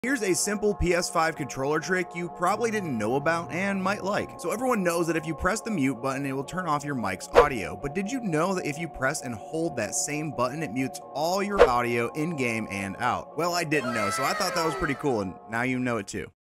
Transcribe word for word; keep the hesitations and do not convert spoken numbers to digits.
Here's a simple P S five controller trick you probably didn't know about and might like. So everyone knows that if you press the mute button, it will turn off your mic's audio. But did you know that if you press and hold that same button, it mutes all your audio in-game and out? Well, I didn't know, so I thought that was pretty cool, and now you know it too.